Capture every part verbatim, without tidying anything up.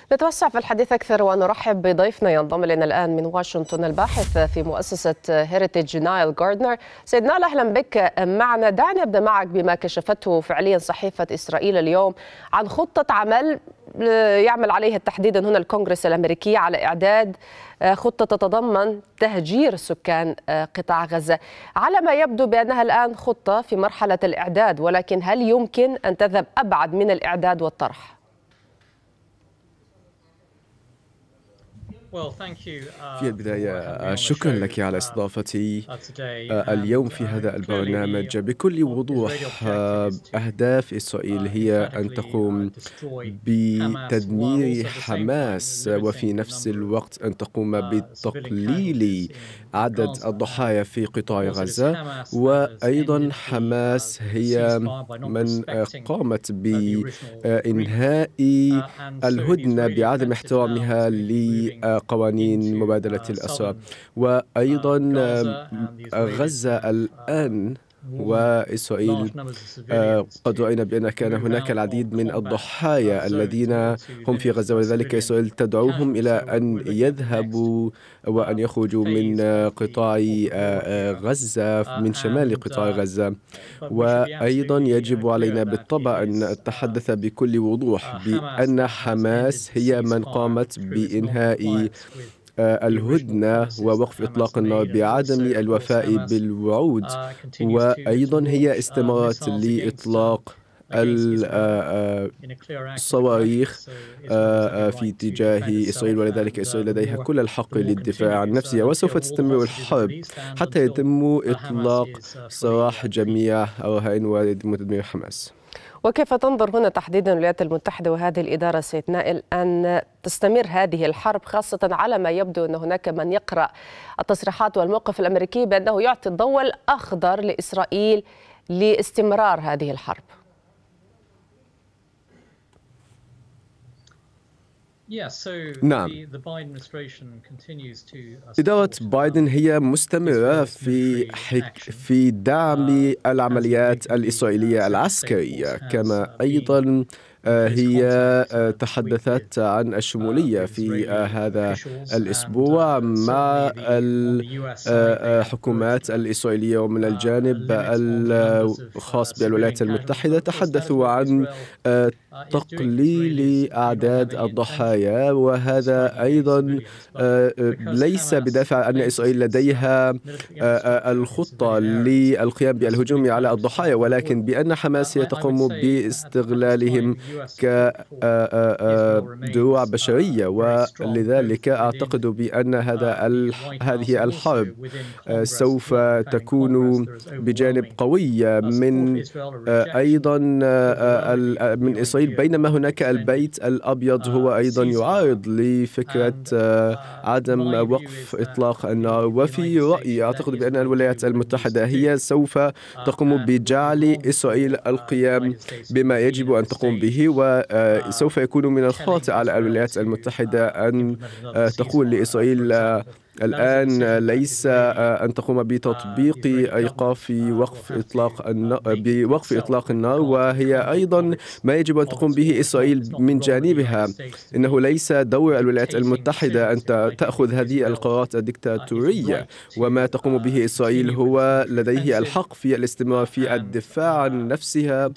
نتوسع في الحديث أكثر ونرحب بضيفنا ينضم إلينا الآن من واشنطن الباحث في مؤسسة هيريتيج نايل جاردنر. سيدنا أهلا بك معنا. دعني أبدأ معك بما كشفته فعليا صحيفة إسرائيل اليوم عن خطة عمل يعمل عليها تحديدا هنا الكونغرس الأمريكي على إعداد خطة تتضمن تهجير سكان قطاع غزة. على ما يبدو بأنها الآن خطة في مرحلة الإعداد، ولكن هل يمكن أن تذهب أبعد من الإعداد والطرح؟ في البداية شكرا لك على استضافتي اليوم في هذا البرنامج. بكل وضوح أهداف إسرائيل هي أن تقوم بتدمير حماس وفي نفس الوقت أن تقوم بتقليل عدد الضحايا في قطاع غزة. وأيضا حماس هي من قامت بإنهاء الهدنة بعدم احترامها ل قوانين مبادلة الأسرى. وأيضا غزة الآن وإسرائيل قد رأينا بأن كان هناك العديد من الضحايا الذين هم في غزة، ولذلك إسرائيل تدعوهم إلى أن يذهبوا وأن يخرجوا من قطاع غزة، من شمال قطاع غزة. وأيضا يجب علينا بالطبع أن نتحدث بكل وضوح بأن حماس هي من قامت بإنهاء الهدنة ووقف إطلاق النار بعدم الوفاء بالوعود، وأيضا هي استمرت لإطلاق الصواريخ في اتجاه إسرائيل، ولذلك إسرائيل لديها كل الحق للدفاع عن نفسها. وسوف تستمر الحرب حتى يتم إطلاق سراح جميع الرهائن ويتم تدمير حماس. وكيف تنظر هنا تحديدا الولايات المتحدة وهذه الإدارة سيد نائل أن تستمر هذه الحرب، خاصة على ما يبدو أن هناك من يقرأ التصريحات والموقف الأمريكي بأنه يعطي الضوء الأخضر لإسرائيل لاستمرار هذه الحرب؟ نعم، إدارة بايدن هي مستمرة في حك في دعم العمليات الإسرائيلية العسكرية، كما أيضا هي تحدثت عن الشمولية في هذا الأسبوع مع الحكومات الإسرائيلية. ومن الجانب الخاص بالولايات المتحدة تحدثوا عن تقليل أعداد الضحايا، وهذا أيضا ليس بدافع أن إسرائيل لديها الخطة للقيام بالهجوم على الضحايا، ولكن بأن حماس هي تقوم باستغلالهم كدروع بشرية. ولذلك أعتقد بأن هذا هذه الحرب سوف تكون بجانب قوي من أيضا من إسرائيل، بينما هناك البيت الأبيض هو أيضا يعارض لفكرة عدم وقف إطلاق النار. وفي رأيي أعتقد بأن الولايات المتحدة هي سوف تقوم بجعل إسرائيل القيام بما يجب أن تقوم به، وسوف يكون من الخاطئ على الولايات المتحدة أن تقول لإسرائيل الآن ليس أن تقوم بتطبيق إيقاف وقف إطلاق النار بوقف إطلاق النار، وهي أيضا ما يجب أن تقوم به إسرائيل من جانبها. إنه ليس دور الولايات المتحدة أن تأخذ هذه القرارات الدكتاتورية، وما تقوم به إسرائيل هو لديه الحق في الاستمرار في الدفاع عن نفسها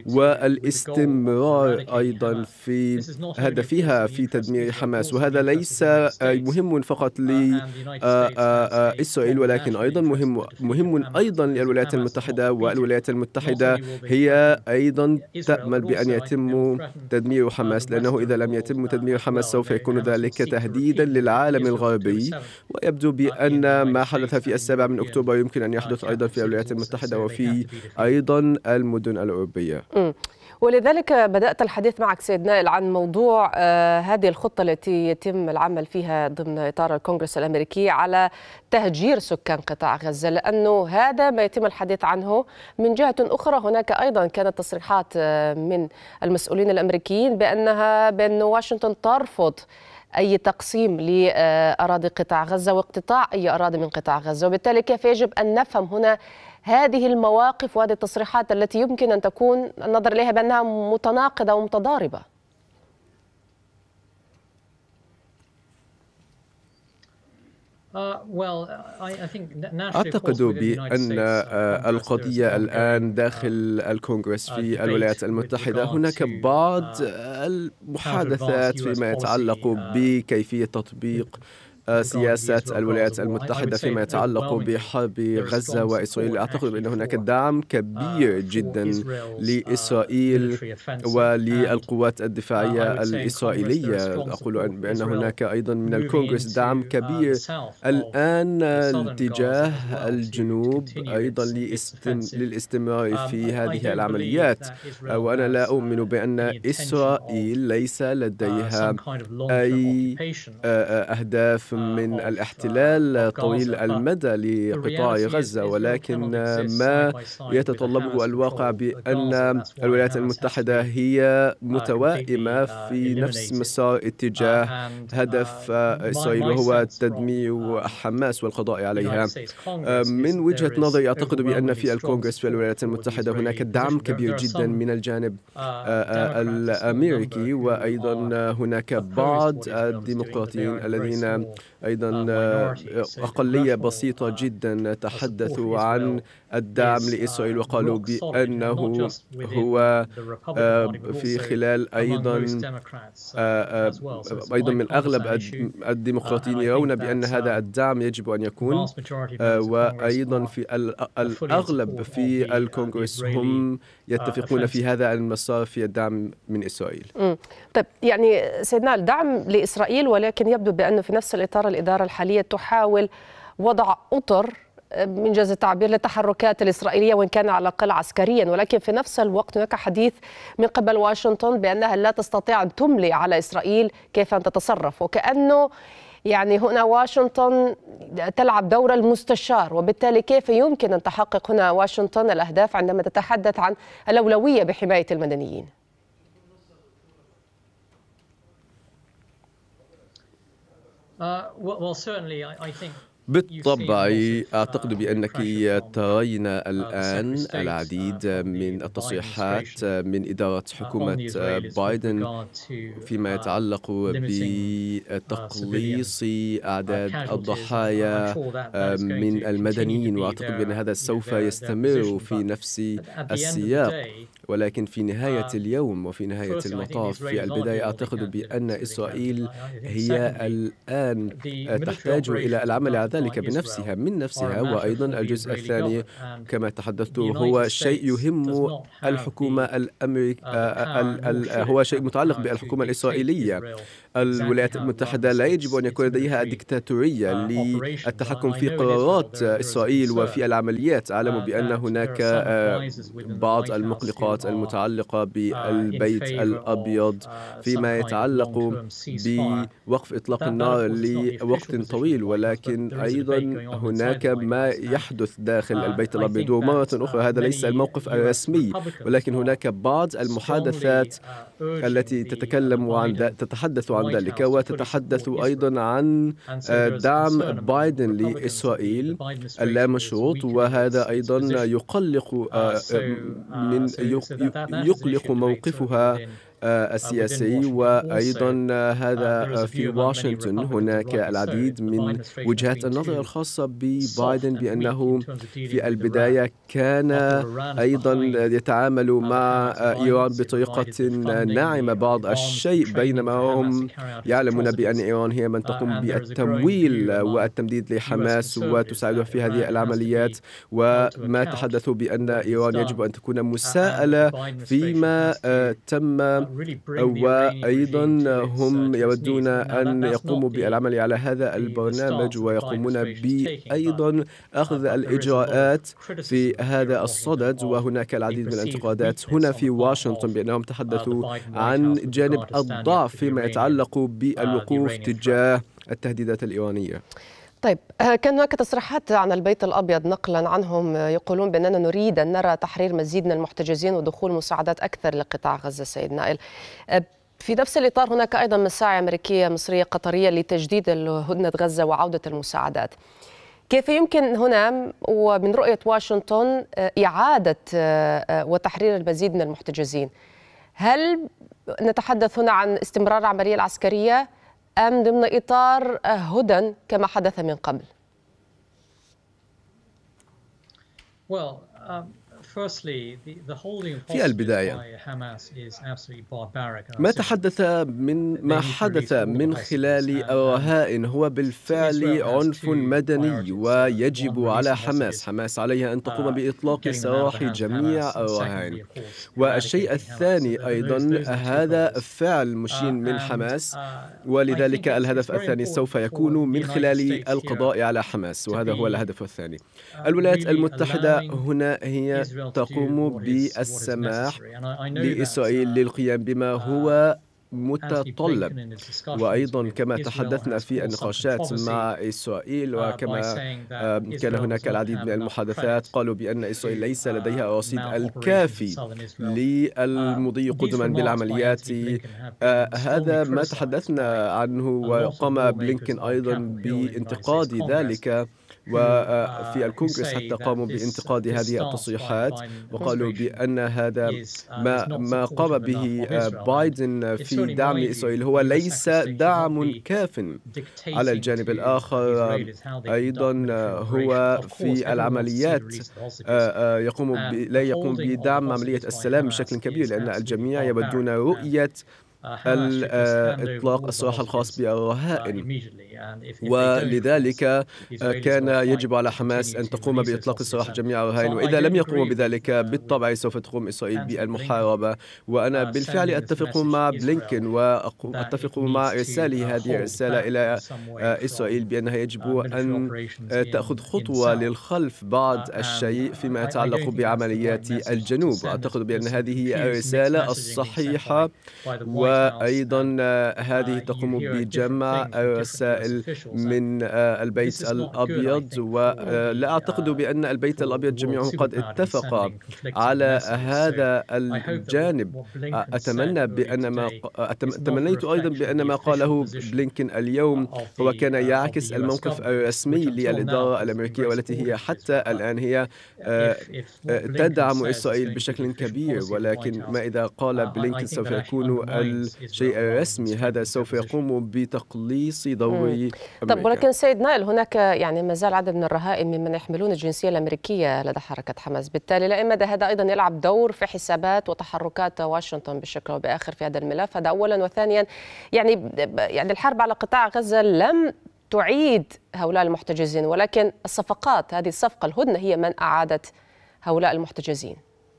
والاستمرار أيضا في هدفها في تدمير حماس. وهذا ليس مهم فقط ل إسرائيل، ولكن أيضا مهم مهم أيضا للولايات المتحدة، والولايات المتحدة هي أيضا تأمل بأن يتم تدمير حماس، لأنه إذا لم يتم تدمير حماس سوف يكون ذلك تهديدا للعالم الغربي. ويبدو بأن ما حدث في السابع من أكتوبر يمكن أن يحدث أيضا في الولايات المتحدة وفي أيضا المدن الأوروبية. ولذلك بدأت الحديث معك سيد نائل عن موضوع آه هذه الخطة التي يتم العمل فيها ضمن إطار الكونغرس الأمريكي على تهجير سكان قطاع غزة، لأنه هذا ما يتم الحديث عنه. من جهة أخرى هناك أيضا كانت تصريحات آه من المسؤولين الأمريكيين بأنها بأن واشنطن ترفض أي تقسيم لأراضي قطاع غزة واقتطاع أي أراضي من قطاع غزة، وبالتالي كيف يجب أن نفهم هنا هذه المواقف وهذه التصريحات التي يمكن أن تكون النظر إليها بأنها متناقضة ومتضاربة؟ أعتقد بأن القضية الآن داخل الكونغرس في الولايات المتحدة هناك بعض المحادثات فيما يتعلق بكيفية تطبيق سياسة الولايات المتحدة فيما يتعلق بحرب غزة وإسرائيل. أعتقد بأن هناك دعم كبير جدا لإسرائيل وللقوات الدفاعية الإسرائيلية. أقول بأن هناك أيضا من الكونغرس دعم كبير الآن تجاه الجنوب أيضا للاستمرار في هذه العمليات، وأنا لا أؤمن بأن إسرائيل ليس لديها أي أهداف من الاحتلال طويل المدى لقطاع غزة، ولكن ما يتطلبه الواقع بأن الولايات المتحدة هي متوائمة في نفس مسار اتجاه هدف إسرائيل وهو تدمير حماس والقضاء عليها. من وجهة نظري أعتقد بأن في الكونغرس في الولايات المتحدة هناك دعم كبير جدا من الجانب الأمريكي، وأيضا هناك بعض الديمقراطيين الذين أيضا أقلية بسيطة جدا تحدثوا عن الدعم لإسرائيل وقالوا بأنه هو في خلال أيضا أيضا من أغلب الديمقراطيين يرون بأن هذا الدعم يجب أن يكون، وأيضا في الأغلب في الكونغرس هم يتفقون في هذا المسار في الدعم من إسرائيل. طيب يعني سيدنا الدعم لإسرائيل، ولكن يبدو بأنه في نفس الإطار الإدارة الحالية تحاول وضع أطر من جاز التعبير للتحركات الإسرائيلية وإن كان على الأقل عسكريا، ولكن في نفس الوقت هناك حديث من قبل واشنطن بأنها لا تستطيع أن تملي على إسرائيل كيف أن تتصرف، وكأنه يعني هنا واشنطن تلعب دور المستشار، وبالتالي كيف يمكن أن تحقق هنا واشنطن الأهداف عندما تتحدث عن الأولوية بحماية المدنيين؟ بالطبع أعتقد بأنك ترين الآن العديد من التصريحات من إدارة حكومة بايدن فيما يتعلق بتقليص أعداد الضحايا من المدنيين، وأعتقد بأن هذا سوف يستمر في نفس السياق. ولكن في نهاية اليوم وفي نهاية المطاف في البداية أعتقد بأن إسرائيل هي الآن تحتاج إلى العمل على ذلك بنفسها من نفسها. وأيضا الجزء الثاني كما تحدثت هو شيء يهم الحكومة الأمريكية، هو شيء متعلق بالحكومة الإسرائيلية. الولايات المتحدة لا يجب أن يكون لديها ديكتاتورية للتحكم في قرارات إسرائيل وفي العمليات. أعلم بأن هناك بعض المقلقات المتعلقة بالبيت الأبيض فيما يتعلق بوقف إطلاق النار لوقت طويل، ولكن أيضا هناك ما يحدث داخل البيت الأبيض. ومرة أخرى هذا ليس الموقف الرسمي، ولكن هناك بعض المحادثات التي تتكلم عن تتحدث عن ذلك، وتتحدث أيضا عن دعم بايدن لإسرائيل اللامشروط، وهذا أيضا يقلق من يقلق موقفها السياسي. وأيضا هذا في واشنطن هناك العديد من وجهات النظر الخاصة ببايدن بأنه في البداية كان أيضا يتعامل مع إيران بطريقة ناعمة بعض الشيء، بينما هم يعلمون بأن إيران هي من تقوم بالتمويل والتمديد لحماس وتساعدها في هذه العمليات، وما تحدثوا بأن إيران يجب أن تكون مساءلة فيما تم، وأيضا هم يودون أن يقوموا بالعمل على هذا البرنامج ويقومون بأيضا أخذ الإجراءات في هذا الصدد. وهناك العديد من الانتقادات هنا في واشنطن بأنهم تحدثوا عن جانب الضعف فيما يتعلق بالوقوف تجاه التهديدات الإيرانية. طيب كان هناك تصريحات عن البيت الأبيض نقلا عنهم يقولون بأننا نريد أن نرى تحرير مزيد من المحتجزين ودخول مساعدات أكثر لقطاع غزة. سيد نائل، في نفس الإطار هناك أيضا مساعي أمريكية مصرية قطرية لتجديد هدنة غزة وعودة المساعدات. كيف يمكن هنا ومن رؤية واشنطن إعادة وتحرير المزيد من المحتجزين؟ هل نتحدث هنا عن استمرار العملية العسكرية أم ضمن إطار هدى كما حدث من قبل؟ في البداية ما تحدث من ما حدث من خلال الرهائن هو بالفعل عنف مدني، ويجب على حماس حماس عليها أن تقوم بإطلاق سراح جميع الرهائن. والشيء الثاني أيضا هذا فعل مشين من حماس، ولذلك الهدف الثاني سوف يكون من خلال القضاء على حماس، وهذا هو الهدف الثاني. الولايات المتحدة هنا هي تقوم بالسماح لإسرائيل للقيام بما هو متطلب، وأيضا كما تحدثنا في النقاشات مع إسرائيل، وكما كان هناك العديد من المحادثات قالوا بأن إسرائيل ليس لديها الرصيد الكافي للمضي قدما بالعمليات. هذا ما تحدثنا عنه، وقام بلينكن أيضا بانتقاد ذلك، وفي الكونغرس حتى قاموا بانتقاد هذه التصريحات، وقالوا بأن هذا ما ما قام به بايدن في دعم إسرائيل هو ليس دعم كاف. على الجانب الآخر أيضا هو في العمليات يقوم لا يقوم بدعم عملية السلام بشكل كبير، لأن الجميع يودون رؤية الإطلاق السراح الخاص بالرهائن، ولذلك كان يجب على حماس أن تقوم بإطلاق سراح جميع الرهائن، وإذا لم يقوموا بذلك بالطبع سوف تقوم إسرائيل بالمحاربة. وأنا بالفعل أتفق مع بلينكن وأتفق مع إرساله هذه الرسالة إلى إسرائيل بأنها يجب أن تأخذ خطوة للخلف بعض الشيء فيما يتعلق بعمليات الجنوب. أعتقد بأن هذه هي الرسالة الصحيحة، وأيضا هذه تقوم بجمع الرسائل من البيت الأبيض، ولا أعتقد بأن البيت الأبيض جميعه قد اتفق على هذا الجانب. أتمنى بأن ما تمنيت أيضا بأن ما قاله بلينكن اليوم هو كان يعكس الموقف الرسمي للإدارة الأمريكية، والتي هي حتى الآن هي تدعم إسرائيل بشكل كبير، ولكن ما إذا قال بلينكن سوف يكون الشيء الرسمي، هذا سوف يقوم بتقليص دور أمريكا. طب ولكن سيد نائل، هناك يعني ما زال عدد من الرهائن ممن يحملون الجنسية الأمريكية لدى حركة حماس، بالتالي لا إما هذا أيضا يلعب دور في حسابات وتحركات واشنطن بشكل أو بآخر في هذا الملف. هذا أولا، وثانيا يعني يعني الحرب على قطاع غزة لم تعيد هؤلاء المحتجزين، ولكن الصفقات، هذه الصفقة الهدنة هي من أعادت هؤلاء المحتجزين.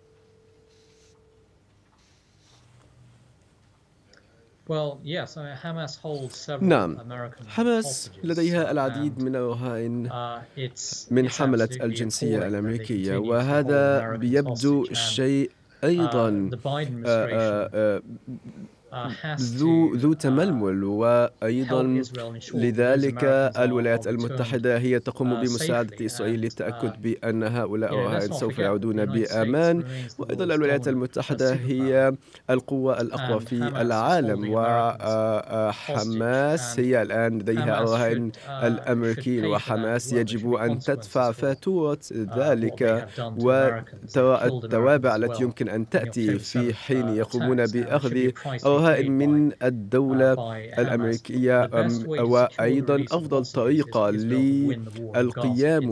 نعم، حماس لديها العديد من الرهائن من حملة الجنسية الأمريكية، وهذا يبدو شيء أيضا آآ آآ ذو ذو تململ، وأيضا لذلك الولايات المتحدة هي تقوم بمساعدة إسرائيل للتأكد بأن هؤلاء الرهائن سوف يعودون بأمان. وأيضا الولايات المتحدة هي القوة الأقوى في العالم، وحماس هي الآن لديها الرهائن الأمريكيين، وحماس يجب أن تدفع فاتورة ذلك وترى التوابع التي يمكن أن تأتي في حين يقومون بأخذ رهائن من الدولة الأمريكية. وأيضا أفضل طريقة للقيام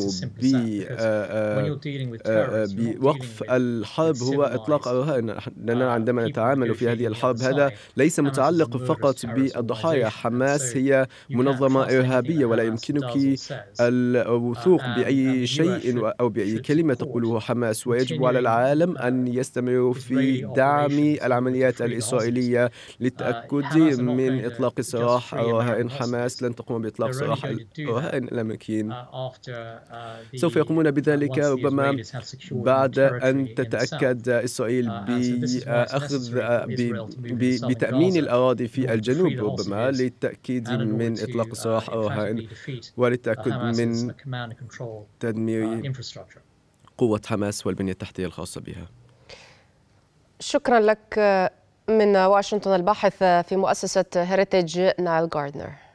بوقف الحرب هو إطلاق الرهائن، لأننا عندما نتعامل في هذه الحرب هذا ليس متعلق فقط بالضحايا. حماس هي منظمة إرهابية، ولا يمكنك الوثوق بأي شيء أو بأي كلمة تقوله حماس، ويجب على العالم أن يستمروا في دعم العمليات الإسرائيلية للتأكد من إطلاق سراح الرهائن. حماس لن تقوم بإطلاق سراح الرهائن الأمريكيين، سوف يقومون بذلك ربما بعد أن تتأكد إسرائيل بأخذ بتأمين الأراضي في الجنوب، ربما للتأكيد من إطلاق سراح الرهائن وللتأكد من تدمير قوة حماس والبنية التحتية الخاصة بها. شكرا لك من واشنطن الباحث في مؤسسة هيريتج نايل غاردنر.